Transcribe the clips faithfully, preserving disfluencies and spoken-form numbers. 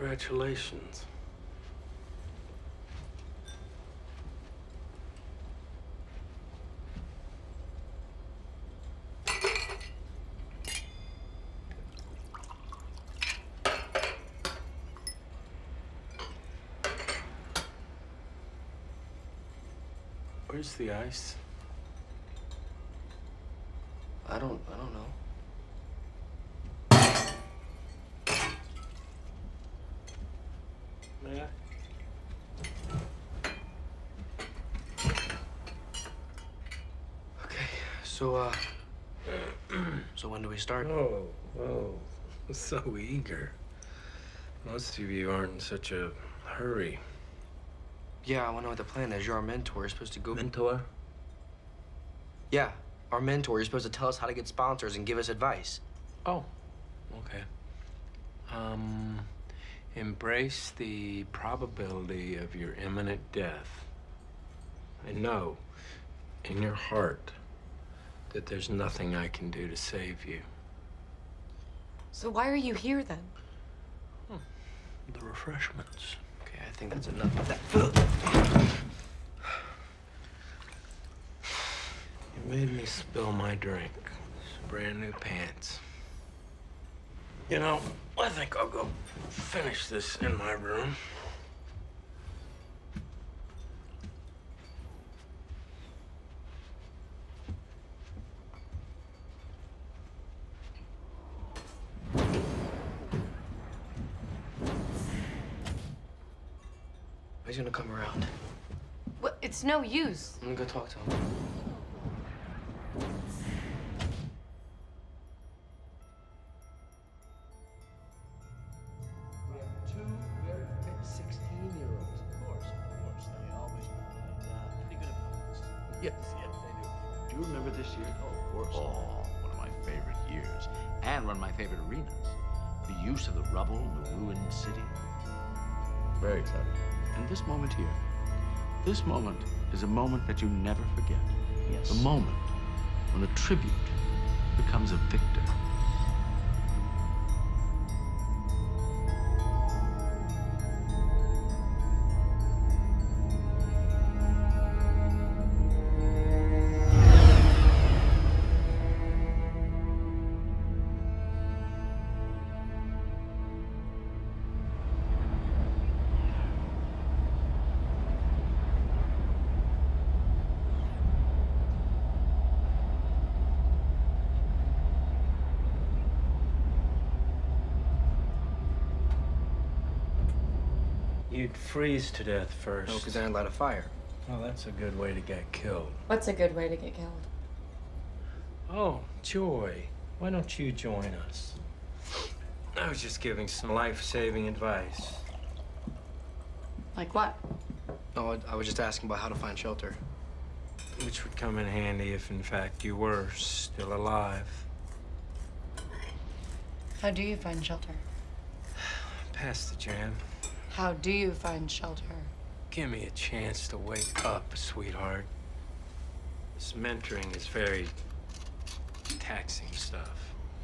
Congratulations. Where's the ice? I don't, I don't know. May I? Okay, so, uh, so when do we start? Oh, oh, so eager. Most of you aren't in such a hurry. Yeah, I want to know what the plan is. You're our mentor. You're supposed to go... Mentor? Yeah, our mentor. You're supposed to tell us how to get sponsors and give us advice. Oh, okay. Um, embrace the probability of your imminent death. And know, in your heart, that there's nothing I can do to save you. So why are you here, then? Hmm. The refreshments. Okay, I think that's enough of that. You made me spill my drink. Brand new pants. You know, I think I'll go finish this in my room. He's gonna come around. Well, it's no use. I'm gonna go talk to him. We have two very fit sixteen-year-olds. Of course, of course. They always provide uh, pretty good opponents. Yes, yes, they do. Do you remember this year? Oh, of course. Oh, one of my favorite years. And one of my favorite arenas. The use of the rubble in the ruined city. Very exciting. And this moment here, this moment is a moment that you never forget. Yes. The moment when a tribute becomes a victor. You'd freeze to death first. No, because then I'd light a fire. Well, that's a good way to get killed. What's a good way to get killed? Oh, Joy, why don't you join us? I was just giving some life-saving advice. Like what? No, I was just asking about how to find shelter. Which would come in handy if, in fact, you were still alive. How do you find shelter? Pass the jam. How do you find shelter? Give me a chance to wake up, sweetheart. This mentoring is very taxing stuff.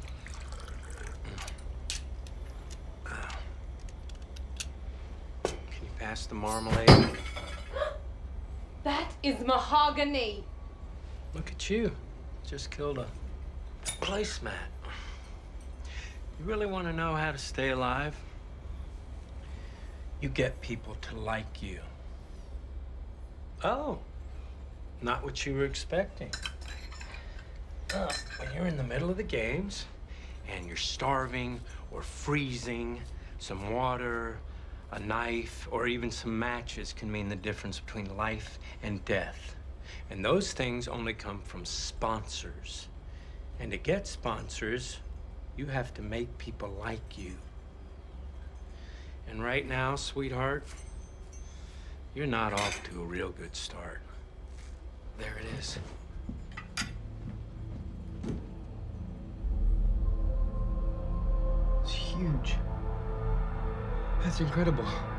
Can you pass the marmalade? That is mahogany. Look at you. Just killed a placemat. You really want to know how to stay alive? You get people to like you. Oh, not what you were expecting. Uh, when you're in the middle of the games and you're starving or freezing, some water, a knife, or even some matches can mean the difference between life and death. And those things only come from sponsors. And to get sponsors, you have to make people like you. And right now, sweetheart, you're not off to a real good start. There it is. It's huge. That's incredible.